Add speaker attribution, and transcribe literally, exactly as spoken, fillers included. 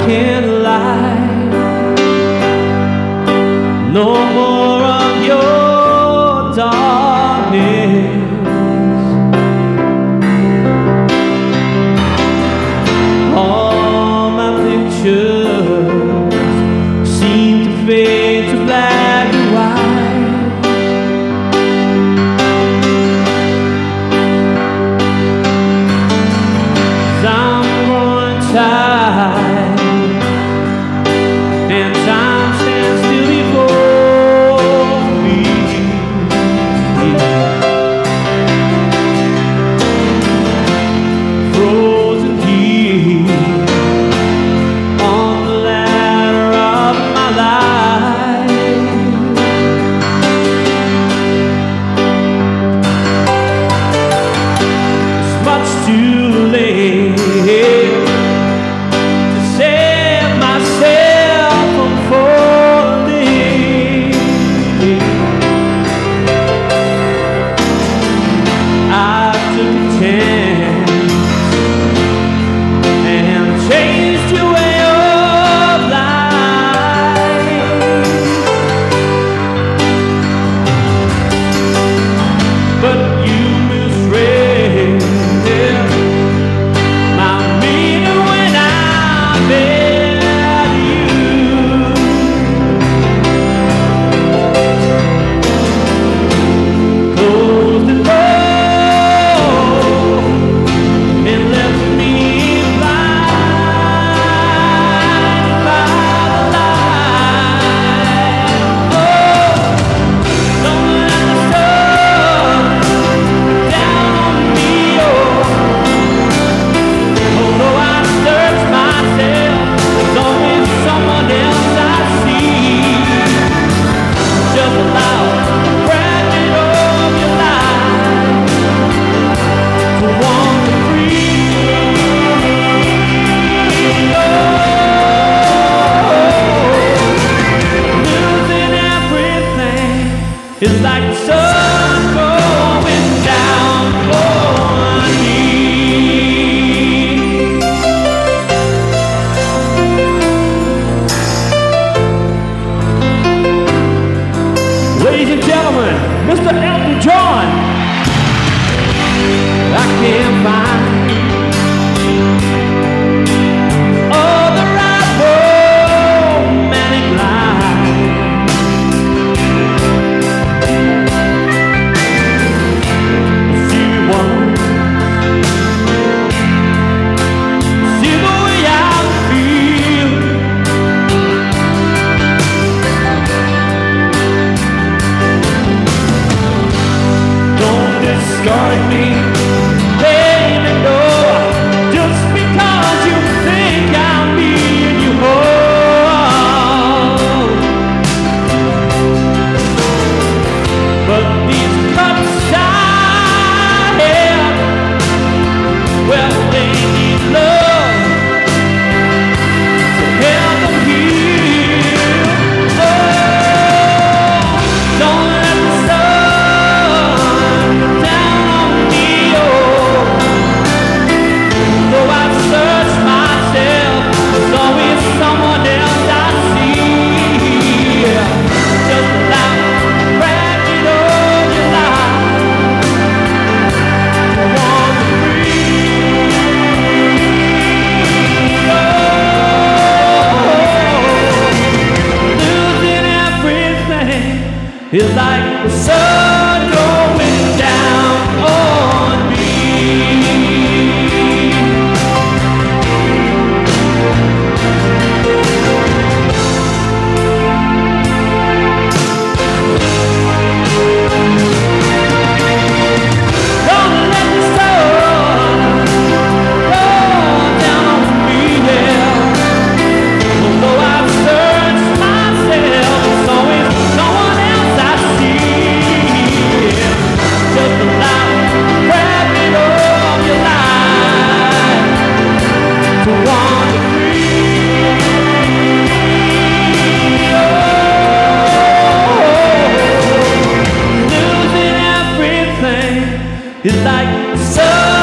Speaker 1: can't lie. No more of your darkness. All my pictures seem to fade to black and white. 'Cause I'm growing tired, and time stands still before me. Frozen here on the ladder of my life. It's much too late to save myself from falling. I took a chance and changed your way of life. But you misread my meaning when I met you. Closed the door and left me blinded by the light. Oh, don't let the sun down on me. Oh, although I search myself, there's always someone else I see. Just allow the fragment of your life to wander free. Losing everything is like the sun going down on me. Ladies and gentlemen, Mister Elton John. I can't find all the right romantic line. See one, see the way I feel. Don't discard me, baby, no, just because you think I'm being you whole. But these cups I have, well, they need love to help them heal. Oh, don't let the sun down on me. Oh, though I've searched myself, there's always someone else I see. Just allow the fragment of your life to wander free. Oh, losing everything is like the sun going down on me. Don't let the sun go down on me, yeah. Although I've searched myself, there's always someone else I see. Just allow the fragment of your life to wander free. Oh, losing everything is like the sun